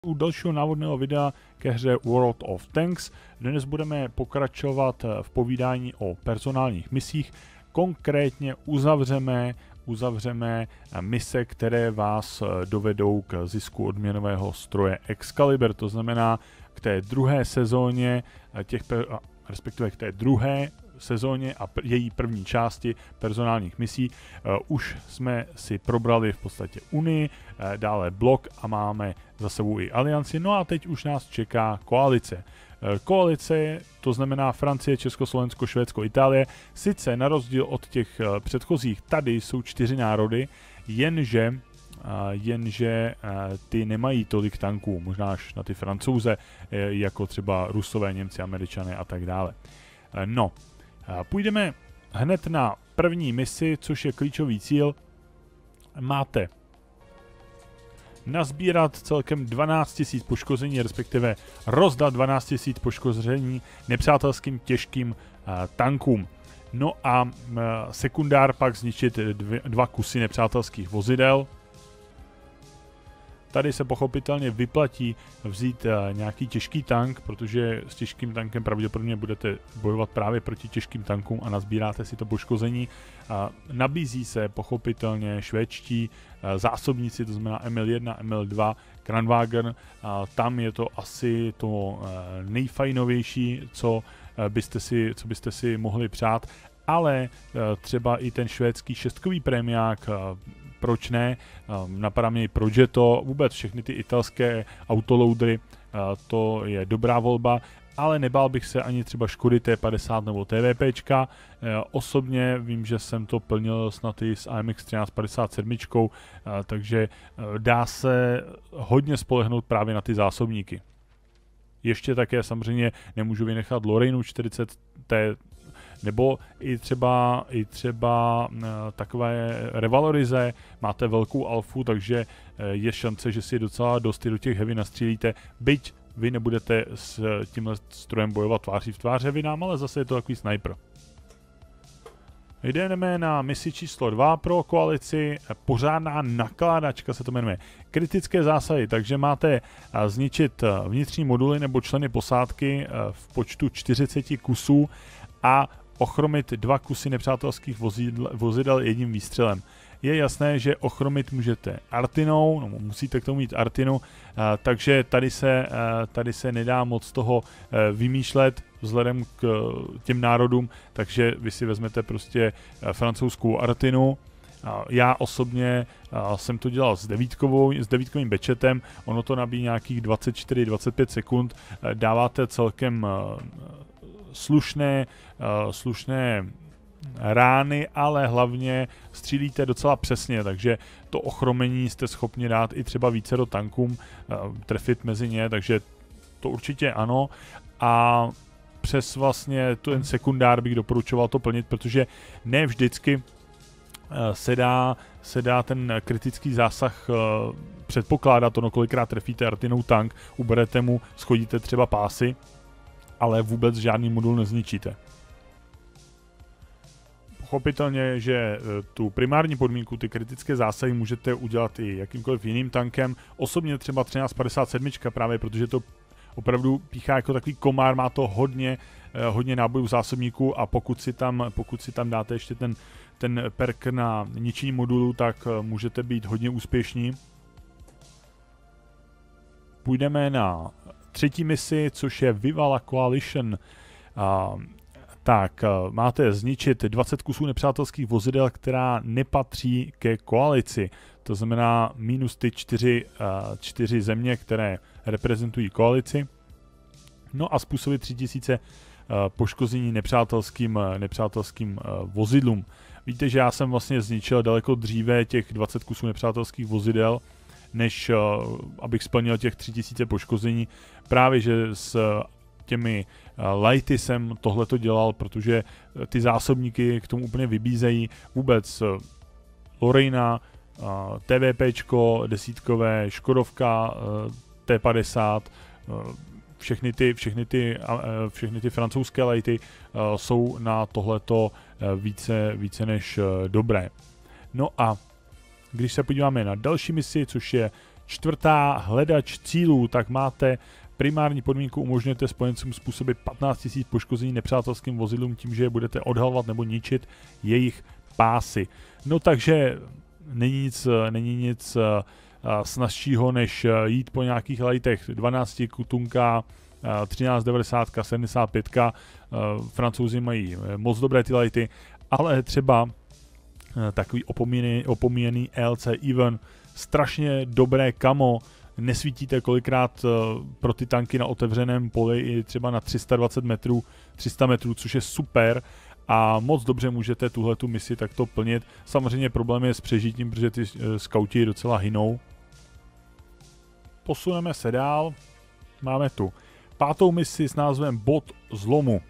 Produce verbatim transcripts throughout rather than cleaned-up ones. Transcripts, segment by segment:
U dalšího návodného videa ke hře World of Tanks. Dnes budeme pokračovat v povídání o personálních misích. Konkrétně uzavřeme, uzavřeme mise, které vás dovedou k zisku odměnového stroje Excalibur. To znamená k té druhé sezóně, těch, respektive k té druhé sezóně a její první části personálních misí. Uh, už jsme si probrali v podstatě Unii, uh, dále blok a máme za sebou i alianci. No a teď už nás čeká koalice. Uh, koalice, to znamená Francie, Československo, Švédsko, Itálie. Sice na rozdíl od těch uh, předchozích, tady jsou čtyři národy, jenže Uh, jenže uh, ty nemají tolik tanků, možná až na ty Francouze, uh, jako třeba Rusové, Němci, Američané a tak dále. Uh, no, půjdeme hned na první misi, což je klíčový cíl. Máte nazbírat celkem dvanáct tisíc poškození, respektive rozdat dvanáct tisíc poškození nepřátelským těžkým uh, tankům. No a uh, sekundár pak zničit dvě, dva kusy nepřátelských vozidel. Tady se pochopitelně vyplatí vzít uh, nějaký těžký tank, protože s těžkým tankem pravděpodobně budete bojovat právě proti těžkým tankům a nazbíráte si to poškození. Uh, nabízí se pochopitelně švédští uh, zásobníci, to znamená M L jedna, M L dva, Kranwagen. Uh, tam je to asi to uh, nejfajnovější, co, uh, byste si, co byste si mohli přát, ale uh, třeba i ten švédský šestkový prémiák, uh, proč ne, um, napadá mě i Progetto, vůbec všechny ty italské autoloadery, uh, to je dobrá volba, ale nebál bych se ani třeba Škody T padesát nebo TVPčka. Uh, osobně vím, že jsem to plnil snad i s A M X třináct padesát sedm, uh, takže uh, dá se hodně spolehnout právě na ty zásobníky. Ještě také samozřejmě nemůžu vynechat Lorraine čtyřicet T, nebo i třeba, i třeba uh, takové revalorize, máte velkou alfu, takže uh, je šance, že si docela dost do těch heavy nastřílíte, byť vy nebudete s tímhle strojem bojovat tváří v tvář heavinám, ale zase je to takový sniper. Jdeme na misi číslo dva pro koalici, pořádná nakládačka se to jmenuje. Kritické zásahy, takže máte uh, zničit uh, vnitřní moduly nebo členy posádky uh, v počtu čtyřicet kusů a ochromit dva kusy nepřátelských vozidel, vozidel jedním výstřelem. Je jasné, že ochromit můžete artinou, no, musíte k tomu mít artinu, uh, takže tady se, uh, tady se nedá moc toho uh, vymýšlet vzhledem k uh, těm národům, takže vy si vezmete prostě uh, francouzskou artinu. Uh, já osobně uh, jsem to dělal s devítkovou, s devítkovým bečetem, ono to nabíjí nějakých dvacet čtyři dvacet pět sekund, uh, dáváte celkem uh, slušné, uh, slušné rány, ale hlavně střílíte docela přesně, takže to ochromení jste schopni dát i třeba více do tankům, uh, trefit mezi ně, takže to určitě ano. A přes vlastně ten sekundár bych doporučoval to plnit, protože ne vždycky uh, se dá, se dá ten kritický zásah uh, předpokládat, ono kolikrát trefíte artinou tank, uberete mu, schodíte třeba pásy, ale vůbec žádný modul nezničíte. Pochopitelně, že tu primární podmínku, ty kritické zásahy můžete udělat i jakýmkoliv jiným tankem. Osobně třeba třináct padesát sedm, právě protože to opravdu píchá jako takový komár, má to hodně, hodně nábojů zásobníků a pokud si tam, pokud si tam dáte ještě ten, ten perk na ničení modulu, tak můžete být hodně úspěšní. Půjdeme na třetí misi, což je Viva la Coalition. Uh, tak, uh, máte zničit dvacet kusů nepřátelských vozidel, která nepatří ke koalici. To znamená minus ty čtyři, uh, čtyři země, které reprezentují koalici. No a způsobit tři tisíce uh, poškození nepřátelským, uh, nepřátelským uh, vozidlům. Víte, že já jsem vlastně zničil daleko dříve těch dvacet kusů nepřátelských vozidel, než uh, abych splnil těch tři tisíce poškození. Právě, že s těmi uh, lighty jsem tohleto dělal, protože uh, ty zásobníky k tomu úplně vybízejí. Vůbec uh, Lorraine, uh, TVPčko, desítkové, Škodovka, uh, T padesát, uh, všechny ty, všechny ty, uh, všechny ty francouzské lighty uh, jsou na tohleto uh, více, více než uh, dobré. No a když se podíváme na další misi, což je čtvrtá, hledač cílů, tak máte primární podmínku, umožňujete spojencům způsobit patnáct tisíc poškození nepřátelským vozidlům tím, že je budete odhalovat nebo ničit jejich pásy. No takže není nic, není nic uh, snazšího, než jít po nějakých lightech dvanáct kutunka, uh, třináct devadesát, sedmdesát pět. Uh, Francouzi mají moc dobré ty lighty, ale třeba uh, takový opomíjený, opomíjený L C Even, strašně dobré kamo, nesvítíte kolikrát uh, pro ty tanky na otevřeném poli i třeba na tři sta dvacet metrů, tři sta metrů, což je super a moc dobře můžete tuhletu misi takto plnit. Samozřejmě problém je s přežitím, protože ty uh, skauti docela hynou. Posuneme se dál. Máme tu pátou misi s názvem Bod zlomu.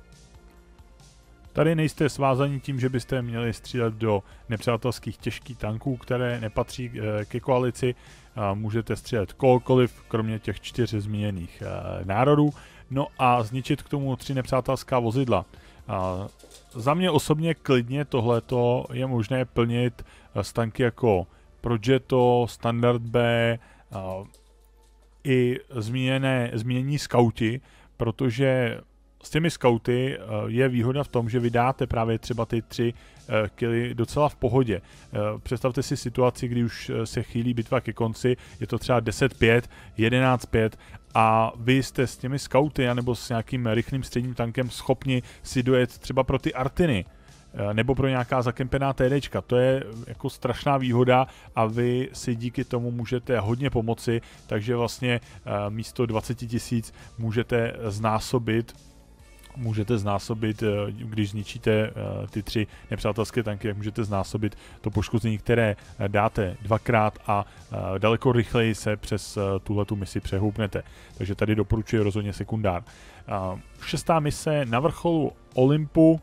Tady nejste svázaní tím, že byste měli střílet do nepřátelských těžkých tanků, které nepatří ke koalici. Můžete střílet kohokoliv, kromě těch čtyř zmíněných národů. No a zničit k tomu tři nepřátelská vozidla. Za mě osobně klidně tohleto je možné plnit s tanky jako Progetto, Standard B, i zmíněné, zmínění skauti, protože s těmi skauty je výhoda v tom, že vydáte právě třeba ty tři killy docela v pohodě. Představte si situaci, kdy už se chýlí bitva ke konci, je to třeba deset pět, jedenáct pět a vy jste s těmi skauty anebo s nějakým rychlým středním tankem schopni si dojet třeba pro ty Artiny nebo pro nějaká zakempená TDčka. To je jako strašná výhoda a vy si díky tomu můžete hodně pomoci, takže vlastně místo dvacet tisíc můžete znásobit můžete znásobit, když zničíte ty tři nepřátelské tanky, jak můžete znásobit to poškození, které dáte dvakrát a daleko rychleji se přes tuhletu misi přehoupnete. Takže tady doporučuji rozhodně sekundár. Šestá mise na vrcholu Olympu.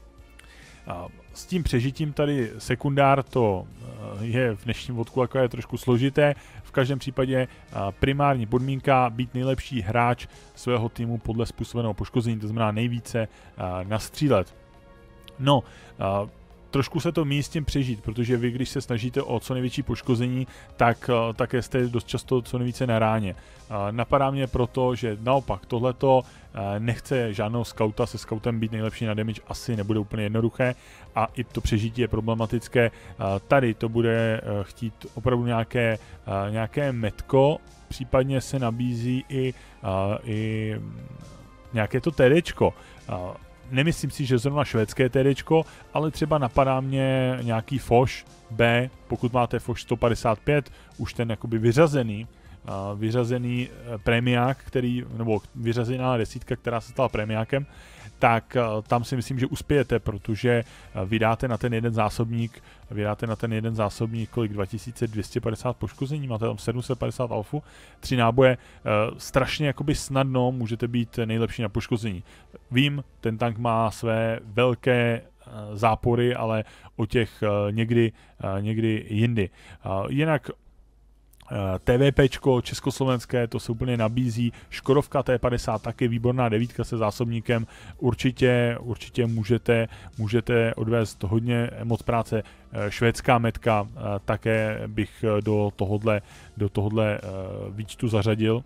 S tím přežitím tady sekundár to je v dnešním vodku jako je trošku složité. V každém případě primární podmínka být nejlepší hráč svého týmu podle způsobeného poškození, to znamená nejvíce nastřílet. No, trošku se to míjí s tím přežít, protože vy, když se snažíte o co největší poškození, tak také jste dost často co nejvíce na ráně. Napadá mě proto, že naopak tohleto nechce žádného skauta, se skautem být nejlepší na damage asi nebude úplně jednoduché a i to přežití je problematické. Tady to bude chtít opravdu nějaké, nějaké metko, případně se nabízí i, i nějaké to TDčko. Nemyslím si, že zrovna švédské TDčko, ale třeba napadá mě nějaký Foch B, pokud máte Foch sto padesát pět, už ten jakoby vyřazený, uh, vyřazený prémiák, který, nebo vyřazená desítka, která se stala prémiákem, tak uh, tam si myslím, že uspějete, protože uh, vydáte na ten jeden zásobník, vydáte na ten jeden zásobník kolik dva tisíce dvě stě padesát poškození, máte tam sedm set padesát alfu, tři náboje, uh, strašně jakoby snadno můžete být nejlepší na poškození. Vím, ten tank má své velké uh, zápory, ale o těch uh, někdy, uh, někdy jindy. Uh, jinak TVPčko československé, to se úplně nabízí, Škodovka T padesát taky výborná devítka se zásobníkem, určitě, určitě můžete, můžete odvést hodně moc práce. Švédská metka také bych do tohodle, do tohodle výčtu zařadil.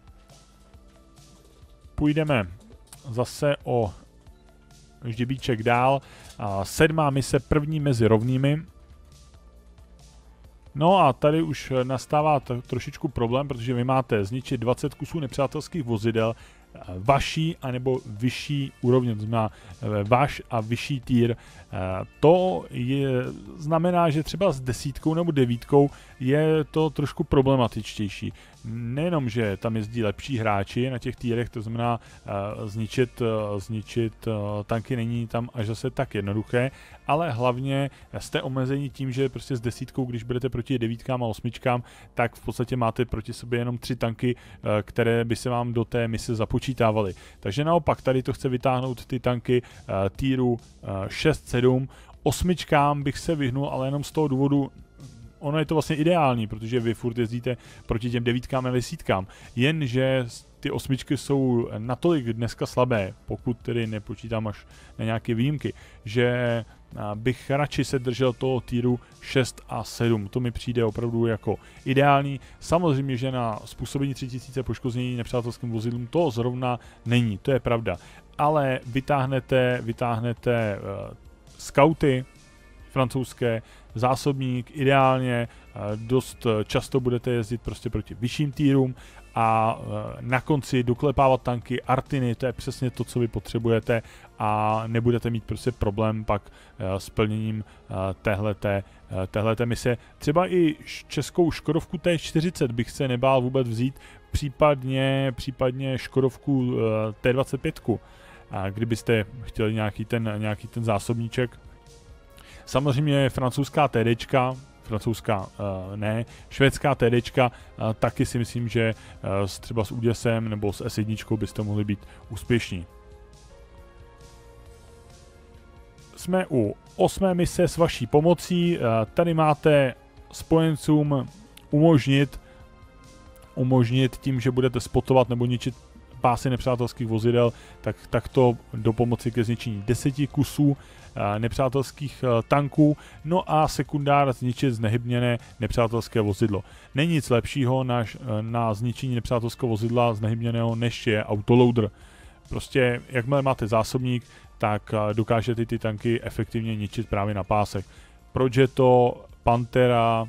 Půjdeme zase o ždibíček dál. Sedmá mise, první mezi rovnými. No a tady už nastává trošičku problém, protože vy máte zničit dvacet kusů nepřátelských vozidel vaší anebo vyšší úrovně, to znamená váš a vyšší tier. To je, znamená, že třeba s desítkou nebo devítkou je to trošku problematičtější. Nejenom, že tam jezdí lepší hráči na těch tírech, to znamená uh, zničit, uh, zničit uh, tanky není tam až zase tak jednoduché, ale hlavně jste omezení tím, že prostě s desítkou, když budete proti devítkám a osmičkám, tak v podstatě máte proti sobě jenom tři tanky, uh, které by se vám do té mise započítávaly. Takže naopak tady to chce vytáhnout ty tanky uh, týru uh, šest sedm, osmičkám bych se vyhnul, ale jenom z toho důvodu, ono je to vlastně ideální, protože vy furt jezdíte proti těm devítkám a desítkám, jenže ty osmičky jsou natolik dneska slabé, pokud tedy nepočítám až na nějaké výjimky, že bych radši se držel toho týru šest a sedm. To mi přijde opravdu jako ideální. Samozřejmě, že na způsobení tři tisíce poškození nepřátelským vozidlům to zrovna není, to je pravda. Ale vytáhnete, vytáhnete uh, skauty francouzské, zásobník, ideálně, dost často budete jezdit prostě proti vyšším týrům a na konci doklepávat tanky, artiny, to je přesně to, co vy potřebujete a nebudete mít prostě problém pak s plněním téhleté, téhleté mise. Třeba i českou Škodovku T čtyřicet bych se nebál vůbec vzít, případně, případně Škodovku T dvacet pět, kdybyste chtěli nějaký ten, nějaký ten zásobníček. Samozřejmě francouzská TDčka, francouzská uh, ne, švédská TDčka, uh, taky si myslím, že uh, třeba s úděsem nebo s S jedna byste mohli být úspěšní. Jsme u osmé mise s vaší pomocí, uh, tady máte spojencům umožnit, umožnit tím, že budete spotovat nebo ničit pásy nepřátelských vozidel, tak, tak to do pomoci ke zničení deseti kusů nepřátelských tanků, no a sekundár zničit znehybněné nepřátelské vozidlo. Není nic lepšího na, na zničení nepřátelského vozidla znehybněného, než je autoloader. Prostě jakmile máte zásobník, tak dokážete ty tanky efektivně ničit právě na pásech. Progetto, Pantera,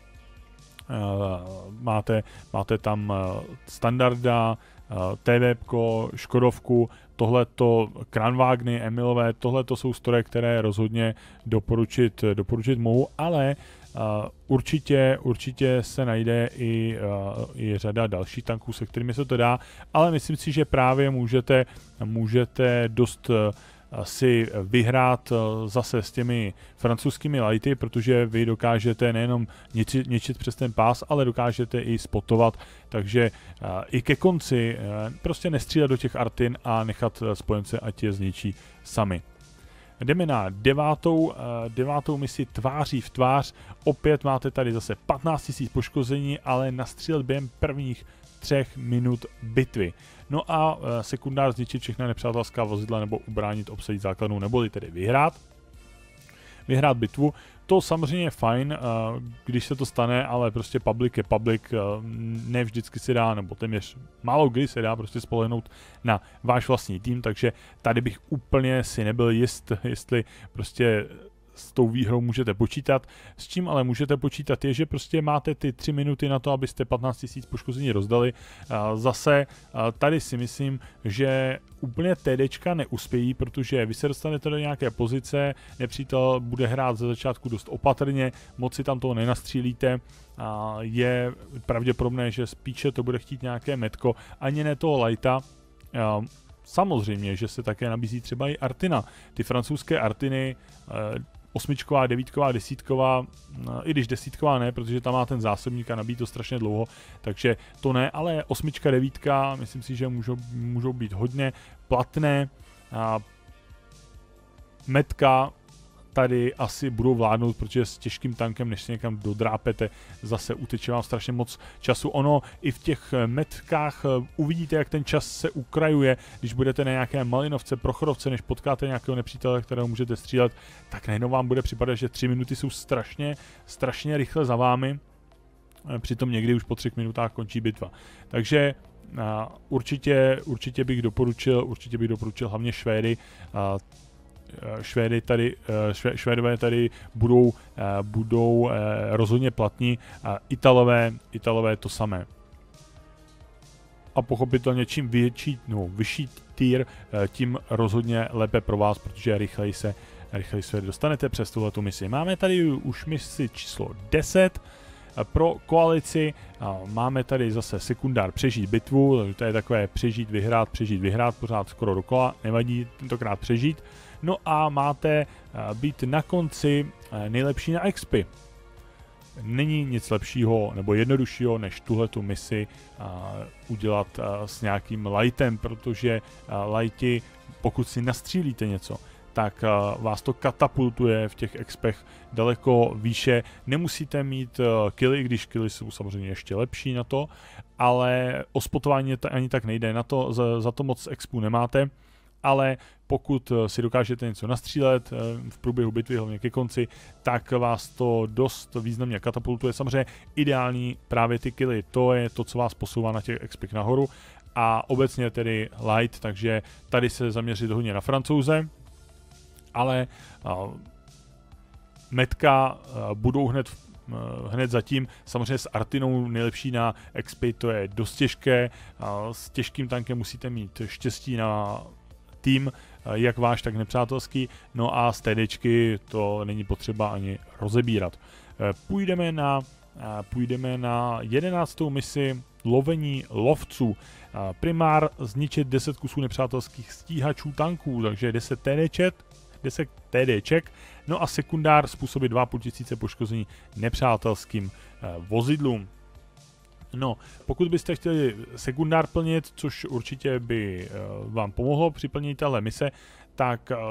máte, máte tam standarda, TVPko, Škodovku, tohleto Kranwagny, Emilové, tohleto jsou stroje, které rozhodně doporučit, doporučit mohu, ale uh, určitě, určitě se najde i, uh, i řada dalších tanků, se kterými se to dá, ale myslím si, že právě můžete, můžete dost uh, si vyhrát zase s těmi francouzskými lighty, protože vy dokážete nejenom ničit, ničit přes ten pás, ale dokážete i spotovat, takže uh, i ke konci uh, prostě nestřílet do těch artin a nechat spojence, ať je zničí sami. Jdeme na devátou, uh, devátou misi tváří v tvář. Opět máte tady zase patnáct tisíc poškození, ale nastřílet během prvních třech minut bitvy. No a uh, sekundár zničit všechna nepřátelská vozidla nebo ubránit, obsadit základnu, neboli tedy vyhrát. Vyhrát bitvu. To samozřejmě je fajn, uh, když se to stane, ale prostě public je public, uh, ne vždycky se dá, nebo téměř málo kdy se dá prostě spolehnout na váš vlastní tým, takže tady bych úplně si nebyl jist, jestli prostě s tou výhrou můžete počítat. S čím ale můžete počítat je, že prostě máte ty tři minuty na to, abyste patnáct tisíc poškození rozdali. Zase tady si myslím, že úplně TDčka neuspějí, protože vy se dostanete do nějaké pozice, nepřítel bude hrát ze začátku dost opatrně, moc si tam toho nenastřílíte, je pravděpodobné, že spíše to bude chtít nějaké metko, ani ne toho lighta. Samozřejmě, že se také nabízí třeba i artina. Ty francouzské artiny, osmičková, devítková, desítková, i když desítková ne, protože tam má ten zásobník a nabíjí to strašně dlouho, takže to ne, ale osmička, devítka, myslím si, že můžou, můžou být hodně platné. A metka tady asi budou vládnout, protože s těžkým tankem, než se někam dodrápete, zase uteče vám strašně moc času. Ono i v těch metkách uvidíte, jak ten čas se ukrajuje, když budete na nějaké malinovce, prochodovce, než potkáte nějakého nepřítele, kterého můžete střílet, tak najednou vám bude připadat, že tři minuty jsou strašně, strašně rychle za vámi, přitom někdy už po třech minutách končí bitva. Takže uh, určitě, určitě bych doporučil, určitě bych doporučil hlavně Švédy. Uh, Švédy tady, švé, Švédové tady budou, budou rozhodně platní, Italové, Italové to samé. A pochopitelně čím větší, no, vyšší tier, tím rozhodně lépe pro vás, protože rychleji se, rychleji se dostanete přes tuhletu misi. Máme tady už misi číslo deset. Pro koalici máme tady zase sekundár přežít bitvu, to je takové přežít, vyhrát, přežít, vyhrát, pořád skoro dokola, nevadí tentokrát přežít. No a máte být na konci nejlepší na expy. Není nic lepšího nebo jednoduššího, než tuhletu misi udělat s nějakým lightem, protože lighty, pokud si nastřílíte něco, tak vás to katapultuje v těch expech daleko výše. Nemusíte mít killy, když killy jsou samozřejmě ještě lepší na to, ale o spotování ani tak nejde. Na to, za, za to moc expů nemáte ale pokud si dokážete něco nastřílet v průběhu bitvy, hlavně ke konci, tak vás to dost významně katapultuje. Samozřejmě ideální právě ty killy, to je to, co vás posouvá na těch expech nahoru a obecně tedy light, takže tady se zaměřit hodně na Francouze, ale metka budou hned hned zatím. Samozřejmě s Artinou nejlepší na X P to je dost těžké. S těžkým tankem musíte mít štěstí na tým, jak váš, tak nepřátelský. No a z TDčky to není potřeba ani rozebírat. Půjdeme na, půjdeme na jedenáctou misi lovení lovců. Primár zničit deset kusů nepřátelských stíhačů tanků, takže deset TDček, deset TDček, no a sekundár způsobit dva a půl tisíce poškození nepřátelským eh, vozidlům. No, pokud byste chtěli sekundár plnit, což určitě by eh, vám pomohlo při plnění téhle mise, tak eh,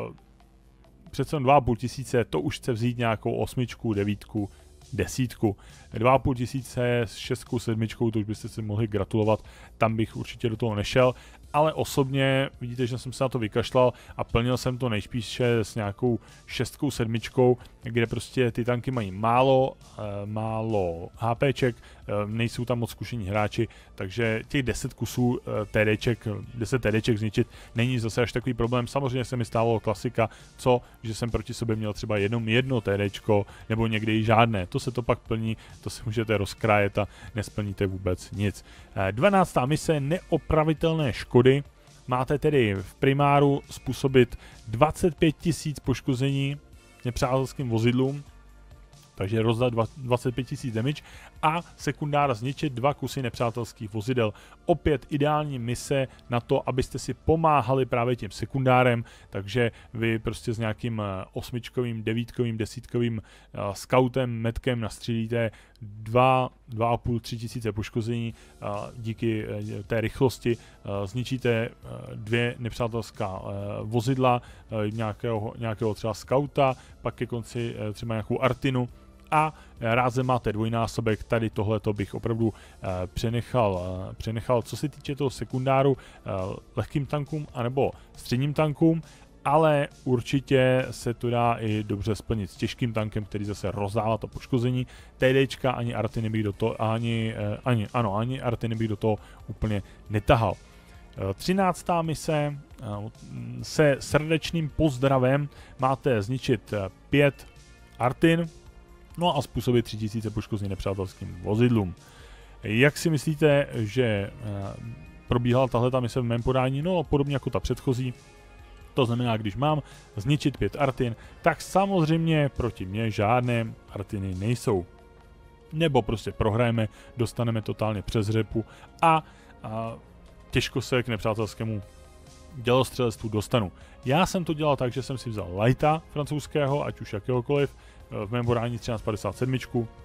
přece dva a půl tisíce, to už chce vzít nějakou osmičku, devítku, desítku. dva a půl tisíce s šestkou, sedmičkou, to už byste si mohli gratulovat, tam bych určitě do toho nešel, ale osobně vidíte, že jsem se na to vykašlal a plnil jsem to nejspíše s nějakou šestkou, sedmičkou, kde prostě ty tanky mají málo, e, málo HPček, e, nejsou tam moc zkušení hráči, takže těch deset kusů e, TDček, deset TDček zničit není zase až takový problém. Samozřejmě se mi stávalo klasika, co, že jsem proti sobě měl třeba jenom jedno TDčko, nebo někdy i žádné, to se to pak plní, to si můžete rozkrájet a nesplníte vůbec nic. E, dvanáctá mise, neopravitelné škody. Máte tedy v primáru způsobit dvacet pět tisíc poškození nepřátelským vozidlům, takže rozdat dvacet pět tisíc damage a sekundár zničit dva kusy nepřátelských vozidel. Opět ideální mise na to, abyste si pomáhali právě tím sekundárem, takže vy prostě s nějakým osmičkovým, devítkovým, desítkovým uh, scoutem, metkem nastřílíte dva, dva a půl, tři tisíce poškození uh, díky uh, té rychlosti, uh, zničíte uh, dvě nepřátelská uh, vozidla, uh, nějakého, nějakého třeba skauta, pak ke konci uh, třeba nějakou Artinu, a rázem máte dvojnásobek, tady tohleto bych opravdu uh, přenechal, uh, přenechal, co se týče toho sekundáru, uh, lehkým tankům anebo středním tankům, ale určitě se to dá i dobře splnit s těžkým tankem, který zase rozdává to poškození. TDčka ani Artiny bych do toho, ani, uh, ani, ano, ani Artiny bych do toho úplně netahal. Uh, třináctá mise, uh, se srdečným pozdravem máte zničit uh, pět Artin, no a způsobit tři tisíce poškození nepřátelským vozidlům. Jak si myslíte, že probíhala tahleta mise v mém podání? No, podobně jako ta předchozí. To znamená, když mám zničit pět Artin, tak samozřejmě proti mně žádné Artiny nejsou. Nebo prostě prohrajeme, dostaneme totálně přes řepu a, a těžko se k nepřátelskému dělostřelectvu dostanu. Já jsem to dělal tak, že jsem si vzal lighta francouzského, ať už jakéhokoliv, v mém podání třináct padesát sedm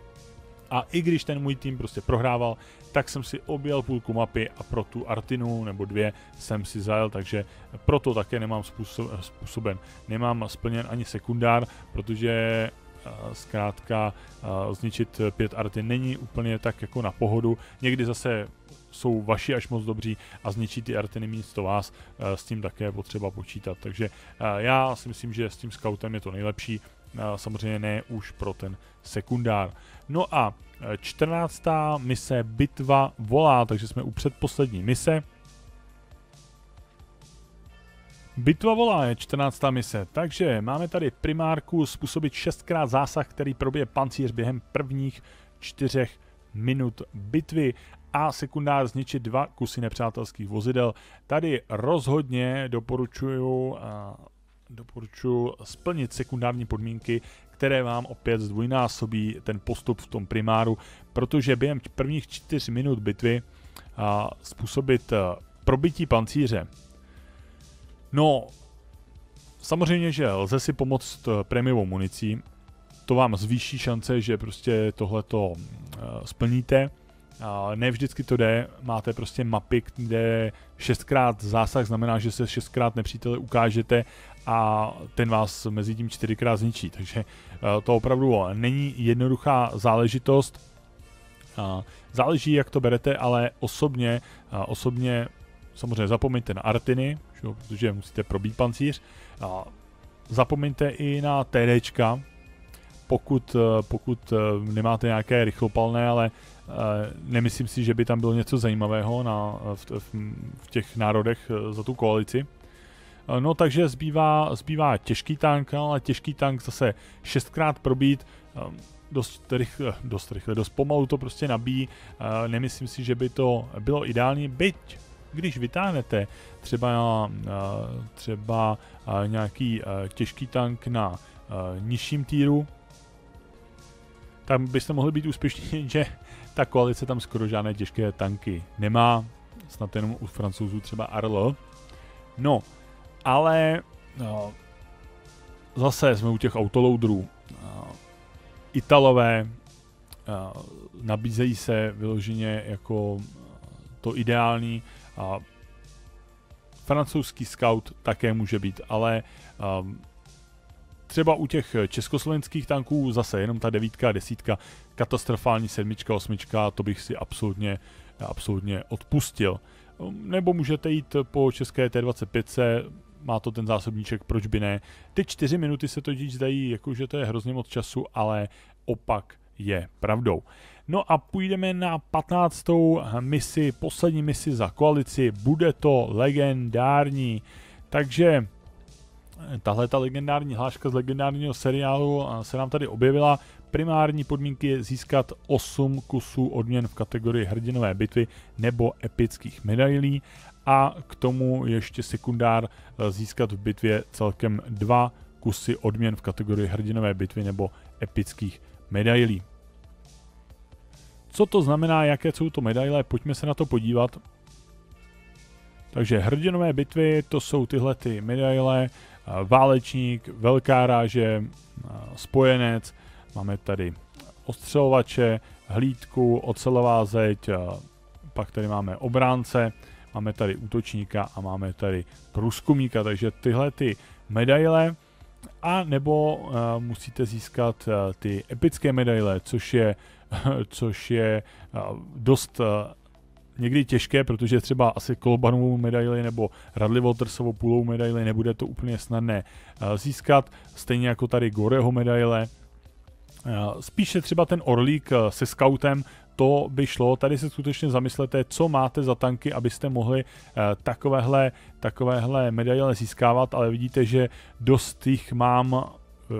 a i když ten můj tým prostě prohrával, tak jsem si objel půlku mapy a pro tu Artinu nebo dvě jsem si zajel, takže proto také nemám způsob, způsoben, nemám splněn ani sekundár, protože uh, zkrátka uh, zničit pět Artin není úplně tak jako na pohodu, někdy zase jsou vaši až moc dobří a zničí ty Artiny místo vás, uh, s tím také potřeba počítat, takže uh, já si myslím, že s tím scoutem je to nejlepší, samozřejmě ne už pro ten sekundár. No a čtrnáctá mise Bitva volá, takže jsme u předposlední mise. Bitva volá je čtrnáctá mise, takže máme tady primárku způsobit šestkrát zásah, který probije pancíř během prvních čtyřech minut bitvy a sekundár zničit dva kusy nepřátelských vozidel. Tady rozhodně doporučuju Doporučuji splnit sekundární podmínky, které vám opět zdvojnásobí ten postup v tom primáru, protože během prvních čtyř minut bitvy a, způsobit a, probití pancíře. No, samozřejmě, že lze si pomoct prémiovou municí, to vám zvýší šance, že prostě tohleto a, splníte. A ne vždycky to jde, máte prostě mapy, kde šestkrát zásah znamená, že se šestkrát nepřítele ukážete a ten vás mezi tím čtyřikrát zničí, takže to opravdu není jednoduchá záležitost. Záleží, jak to berete, ale osobně, osobně samozřejmě zapomeňte na Artiny, protože musíte probít pancíř. Zapomeňte i na TDčka, pokud, pokud nemáte nějaké rychlopalné, ale nemyslím si, že by tam bylo něco zajímavého na, v, v, v těch národech za tu koalici. No takže zbývá, zbývá těžký tank, ale těžký tank zase šestkrát probít, dost rychle, dost rychle, dost pomalu to prostě nabíjí, nemyslím si, že by to bylo ideální, byť když vytáhnete třeba, třeba nějaký těžký tank na nižším týru, tak byste mohli být úspěšní, že ta koalice tam skoro žádné těžké tanky nemá, snad jenom u Francouzů třeba Arlo. No, ale no, zase jsme u těch autoloaderů. Italové nabízejí se vyloženě jako to ideální. Francouzský scout také může být, ale třeba u těch československých tanků zase jenom ta devítka, desítka, katastrofální sedmička, osmička, to bych si absolutně, absolutně odpustil. Nebo můžete jít po české T dvacet pět, má to ten zásobníček, proč by ne. Ty čtyři minuty se totiž zdají, jakože to je hrozně moc času, ale opak je pravdou. No a půjdeme na patnáctou misi, poslední misi za koalici, bude to legendární. Takže tahle ta legendární hláška z legendárního seriálu se nám tady objevila. Primární podmínky je získat osm kusů odměn v kategorii hrdinové bitvy nebo epických medailí a k tomu ještě sekundár získat v bitvě celkem dva kusy odměn v kategorii hrdinové bitvy nebo epických medailí. Co to znamená, jaké jsou to medaile, pojďme se na to podívat. Takže hrdinové bitvy, to jsou tyhle ty medaile, válečník, velká ráže, spojenec, máme tady ostřelovače, hlídku, ocelová zeď, pak tady máme obránce, máme tady útočníka a máme tady průzkumníka, takže tyhle ty medaile, a nebo uh, musíte získat uh, ty epické medaile, což je, což je uh, dost uh, někdy těžké, protože třeba asi kolobanovou medaili nebo Radley Waltersovou půlovou medaili nebude to úplně snadné uh, získat, stejně jako tady Goreho medaile. Uh, spíše třeba ten orlík uh, se scoutem, to by šlo, tady se skutečně zamyslete, co máte za tanky, abyste mohli uh, takovéhle, takovéhle medaile získávat, ale vidíte, že dost jich mám uh,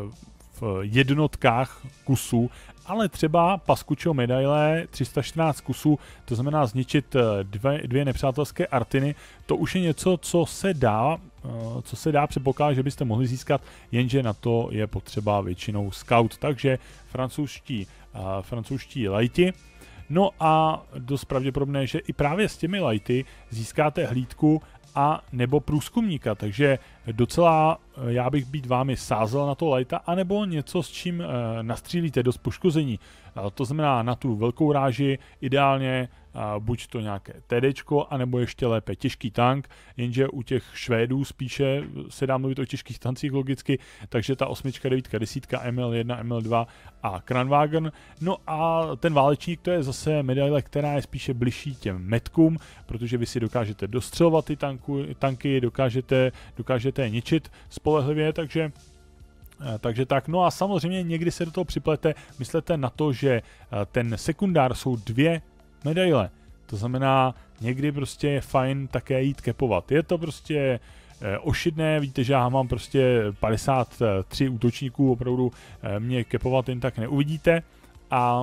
v jednotkách kusů, ale třeba Pascuccio medaile tři sta čtrnáct kusů, to znamená zničit dvě, dvě nepřátelské artiny, to už je něco, co se dá, uh, co se dá předpokládat, že byste mohli získat, jenže na to je potřeba většinou scout, takže francouzští, uh, francouzští lighti. No a dost pravděpodobné, že i právě s těmi lighty získáte hlídku a nebo průzkumníka, takže docela já bych být vámi sázel na to lighta, anebo něco, s čím e, nastřílíte dost poškození. E, to znamená na tu velkou ráži, ideálně e, buď to nějaké TDčko, anebo ještě lépe těžký tank, jenže u těch Švédů spíše se dá mluvit o těžkých tancích logicky, takže ta osmička, devítka, desítka, M L jedna, M L dva a Kranwagen. No a ten válečník, to je zase medaile, která je spíše bližší těm metkům, protože vy si dokážete dostřelovat ty tanku, tanky, dokážete, dokážete je ničit spolehlivě, takže Takže tak, no a samozřejmě někdy se do toho připlete, myslete na to, že ten sekundár jsou dvě medaile, to znamená někdy prostě je fajn také jít kepovat, je to prostě ošidné, víte, že já mám prostě padesát tři útočníků, opravdu mě kepovat jen tak neuvidíte a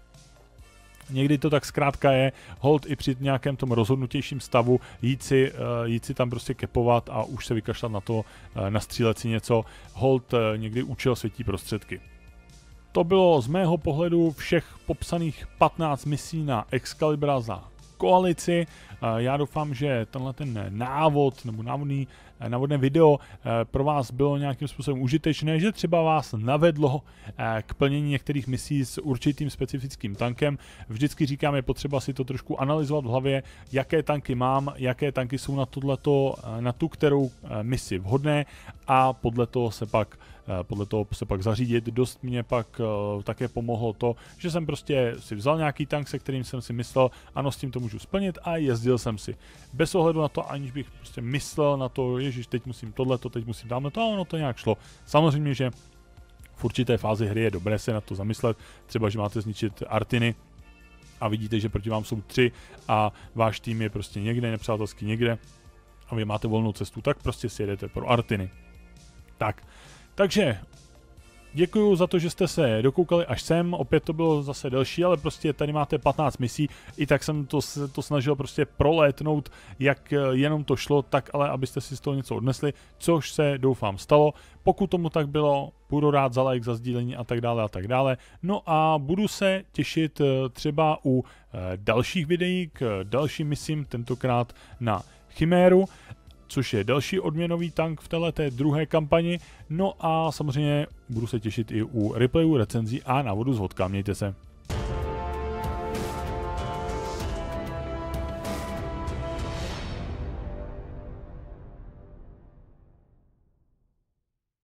někdy to tak zkrátka je, hold i při nějakém tom rozhodnutějším stavu jít si, uh, jít si tam prostě kepovat a už se vykašlat na to, uh, nastřílet si něco, hold uh, někdy účel světí prostředky. To bylo z mého pohledu všech popsaných patnáct misí na Excalibra za koalici. Já doufám, že tenhle ten návod nebo návodný, návodné video pro vás bylo nějakým způsobem užitečné, že třeba vás navedlo k plnění některých misí s určitým specifickým tankem. Vždycky říkám, je potřeba si to trošku analyzovat v hlavě, jaké tanky mám, jaké tanky jsou na tohleto, na tu kterou misi vhodné a podle toho se pak podle toho se pak zařídit. Dost mě pak uh, také pomohlo to, že jsem prostě si vzal nějaký tank, se kterým jsem si myslel, ano, s tím to můžu splnit a jezdil jsem si. Bez ohledu na to, aniž bych prostě myslel na to, ježiš, teď musím tohleto, teď musím tamhle, a ono to nějak šlo. Samozřejmě, že v určité fázi hry je dobré se na to zamyslet, třeba, že máte zničit Artiny a vidíte, že proti vám jsou tři a váš tým je prostě někde, nepřátelský někde a vy máte volnou cestu, tak prostě si jedete pro Artiny. Tak. Takže děkuju za to, že jste se dokoukali až sem, opět to bylo zase delší, ale prostě tady máte patnáct misí, i tak jsem to, se to snažil prostě prolétnout, jak jenom to šlo, tak ale abyste si z toho něco odnesli, což se doufám stalo. Pokud tomu tak bylo, budu rád za like, za sdílení a tak dále a tak dále. No a budu se těšit třeba u dalších videí k dalším misím, tentokrát na Chiméru, což je další odměnový tank v této druhé kampani. No a samozřejmě budu se těšit i u replayů, recenzí a návodu z vodka. Mějte se.